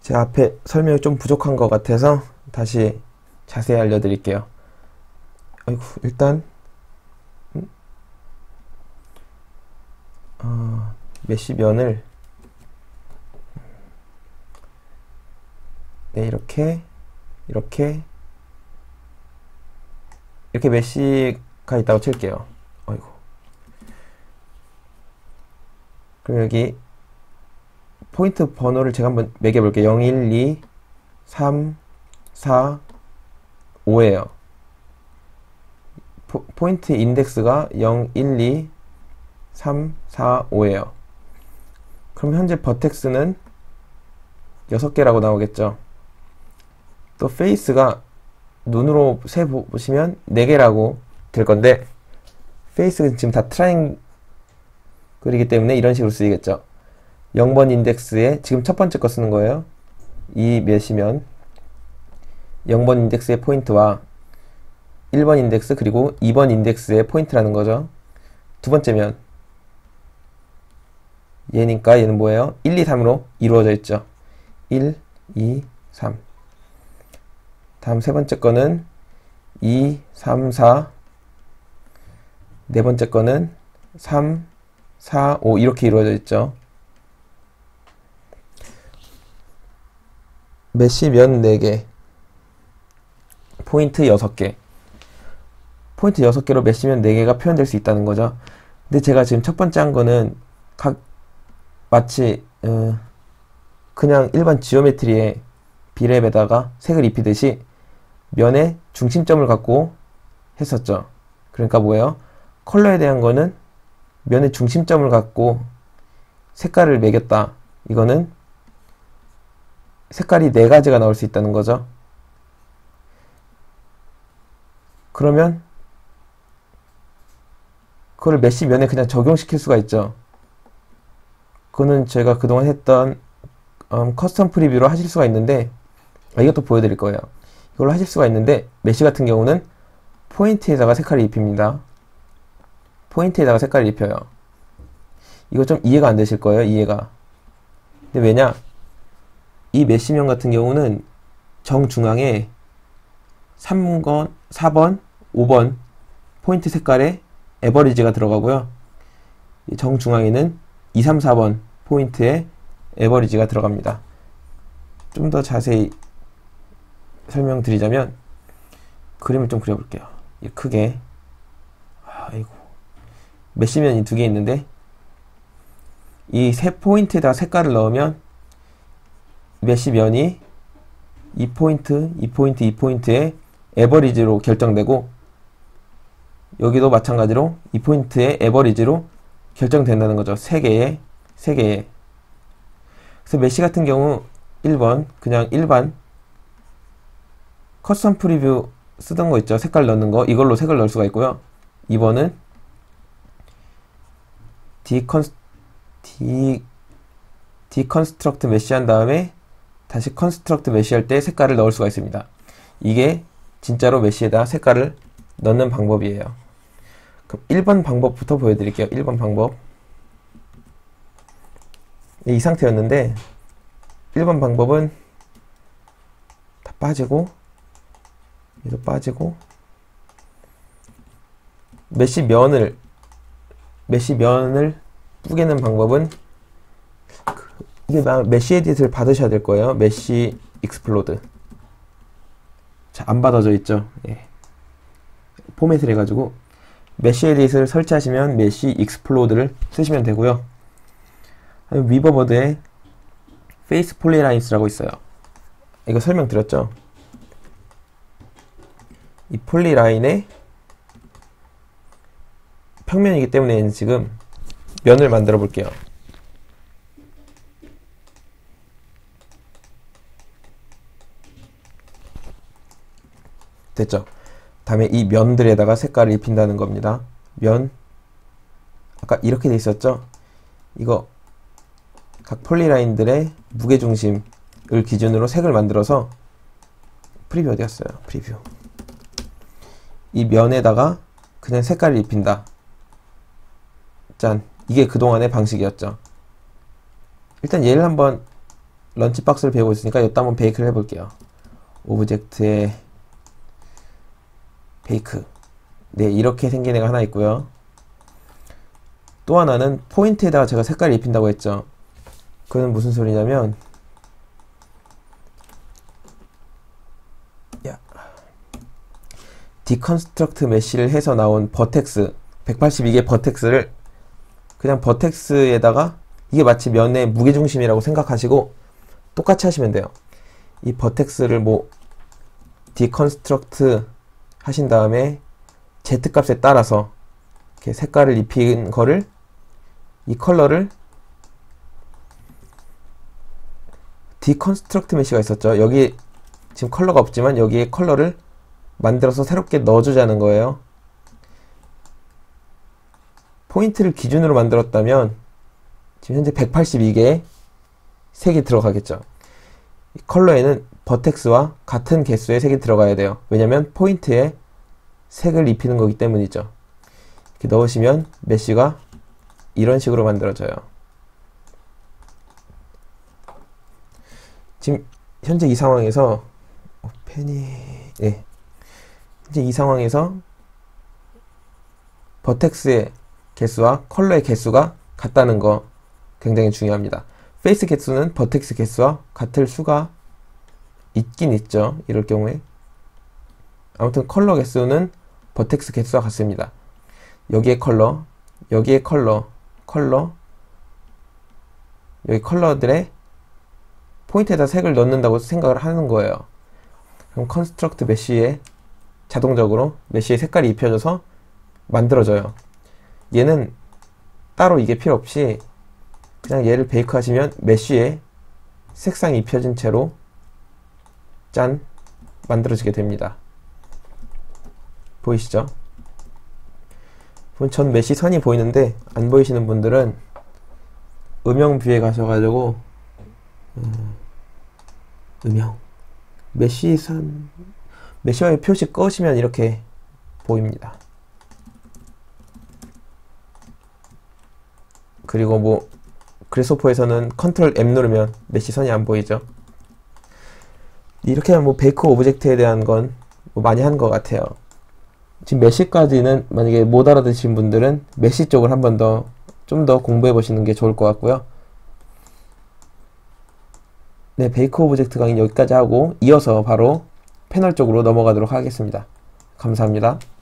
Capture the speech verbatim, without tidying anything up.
제 앞에 설명이 좀 부족한 것 같아서 다시 자세히 알려드릴게요. 아이고, 일단 음, 어, 메쉬면을 네, 이렇게 이렇게 이렇게 메쉬가 있다고 칠게요. 아이고. 그럼 여기 포인트 번호를 제가 한번 매겨볼게요. 영, 일, 이, 삼, 사, 오예요. 포, 포인트 인덱스가 영, 일, 이, 삼, 사, 오예요. 그럼 현재 버텍스는 여섯 개라고 나오겠죠. 또 페이스가 눈으로 세 보시면 네 개라고 될 건데, 페이스는 지금 다 트라이앵글이기 때문에 이런 식으로 쓰이겠죠. 영 번 인덱스에 지금 첫 번째 거 쓰는 거예요. 이 몇이면 영 번 인덱스의 포인트와 일 번 인덱스 그리고 이 번 인덱스의 포인트라는 거죠. 두 번째면 얘니까 얘는 뭐예요? 일, 이, 삼으로 이루어져 있죠. 일, 이, 삼. 다음 세 번째 거는 이, 삼, 사. 네 번째 거는 삼, 사, 오 이렇게 이루어져 있죠. 메쉬면 네 개, 포인트 여섯 개. 포인트 여섯 개로 메쉬면 네 개가 표현될 수 있다는 거죠. 근데 제가 지금 첫 번째 한 거는 각 마치 어, 그냥 일반 지오메트리의 비랩에다가 색을 입히듯이 면에 중심점을 갖고 했었죠. 그러니까 뭐예요? 컬러에 대한 거는 면에 중심점을 갖고 색깔을 매겼다. 이거는 색깔이 네 가지가 나올 수 있다는 거죠. 그러면 그걸 메쉬 면에 그냥 적용시킬 수가 있죠. 그거는 제가 그동안 했던 음, 커스텀 프리뷰로 하실 수가 있는데, 아, 이것도 보여드릴 거예요. 이걸로 하실 수가 있는데, 메쉬 같은 경우는 포인트에다가 색깔을 입힙니다. 포인트에다가 색깔을 입혀요. 이거 좀 이해가 안 되실 거예요, 이해가. 근데 왜냐? 이 메쉬면 같은 경우는 정중앙에 삼 번, 사 번, 오 번 포인트 색깔에 에버리지가 들어가고요. 이 정중앙에는 이, 삼, 사 번 포인트에 에버리지가 들어갑니다. 좀 더 자세히 설명드리자면 그림을 좀 그려볼게요. 크게. 아이고. 메쉬면이 두 개 있는데 이 세 포인트에다 색깔을 넣으면 메쉬면이 이 포인트, 이 포인트, 이 포인트의 에버리지로 결정되고, 여기도 마찬가지로 이 포인트의 에버리지로 결정된다는 거죠. 세 개의, 세 개의. 그래서 메쉬 같은 경우 일 번, 그냥 일반 커스텀 프리뷰 쓰던 거 있죠. 색깔 넣는 거. 이걸로 색을 넣을 수가 있고요. 이 번은 디컨, 디, 디컨스트럭트 메쉬 한 다음에 다시 컨스트럭트 메쉬 할 때 색깔을 넣을 수가 있습니다. 이게 진짜로 메쉬에다 색깔을 넣는 방법이에요. 그럼 일 번 방법부터 보여드릴게요. 일 번 방법. 이 상태였는데 일 번 방법은 다 빠지고 얘도 빠지고 메쉬 면을 메쉬 면을 뿌개는 방법은 이게 메쉬 에딧을 받으셔야 될 거예요. 메쉬 익스플로드. 자, 안 받아져 있죠. 예. 포맷을 해가지고 메쉬 에딧을 설치하시면 메쉬 익스플로드를 쓰시면 되고요. 위버보드에 페이스 폴리라인스라고 있어요. 이거 설명드렸죠. 이 폴리라인의 평면이기 때문에 지금 면을 만들어 볼게요. 됐죠? 다음에 이 면들에다가 색깔을 입힌다는 겁니다. 면, 아까 이렇게 돼 있었죠? 이거 각 폴리라인들의 무게중심을 기준으로 색을 만들어서, 프리뷰 어디 갔어요? 프리뷰. 이 면에다가 그냥 색깔을 입힌다. 짠. 이게 그동안의 방식이었죠. 일단 얘를 한번 런치박스를 배우고 있으니까 이것도 한번 베이크를 해볼게요. 오브젝트에 베이크. 네, 이렇게 생긴 애가 하나 있고요. 또 하나는 포인트에다가 제가 색깔을 입힌다고 했죠. 그거는 무슨 소리냐면 야. 디컨스트럭트 메쉬를 해서 나온 버텍스 백팔십이 개 버텍스를 그냥 버텍스에다가 이게 마치 면의 무게중심이라고 생각하시고 똑같이 하시면 돼요. 이 버텍스를 뭐 디컨스트럭트 하신 다음에 Z값에 따라서 이렇게 색깔을 입힌 거를 이 컬러를 디컨스트럭트 메쉬가 있었죠. 여기 지금 컬러가 없지만 여기에 컬러를 만들어서 새롭게 넣어주자는 거예요. 포인트를 기준으로 만들었다면 지금 현재 백팔십이 개의 색이 들어가겠죠. 이 컬러에는 버텍스와 같은 개수의 색이 들어가야 돼요. 왜냐면 포인트에 색을 입히는 거기 때문이죠. 이렇게 넣으시면 메쉬가 이런 식으로 만들어져요. 지금 현재 이 상황에서 어, 펜이 네. 현재 이 상황에서 버텍스의 개수와 컬러의 개수가 같다는 거 굉장히 중요합니다. 페이스 개수는 버텍스 개수와 같을 수가 있긴 있죠. 이럴 경우에 아무튼 컬러 개수는 버텍스 개수와 같습니다. 여기에 컬러, 여기에 컬러, 컬러, 여기 컬러들의 포인트에다 색을 넣는다고 생각을 하는 거예요. 그럼 컨스트럭트 메쉬에 자동적으로 메쉬에 색깔이 입혀져서 만들어져요. 얘는 따로 이게 필요 없이 그냥 얘를 베이크 하시면 메쉬에 색상이 입혀진 채로 짠! 만들어지게 됩니다. 보이시죠? 전 메쉬 선이 보이는데 안 보이시는 분들은 음영 뷰에 가셔가지고 음, 음영 메쉬 선 메쉬와의 표시 꺼시면 이렇게 보입니다. 그리고 뭐 그래소퍼에서는 컨트롤 엠 누르면 메쉬 선이 안 보이죠. 이렇게 하면 뭐 베이크 오브젝트에 대한 건 뭐 많이 한 것 같아요. 지금 메쉬까지는 만약에 못 알아듣으신 분들은 메쉬 쪽을 한 번 더 좀 더 공부해 보시는 게 좋을 것 같고요. 네, 베이크 오브젝트 강의는 여기까지 하고 이어서 바로 패널 쪽으로 넘어가도록 하겠습니다. 감사합니다.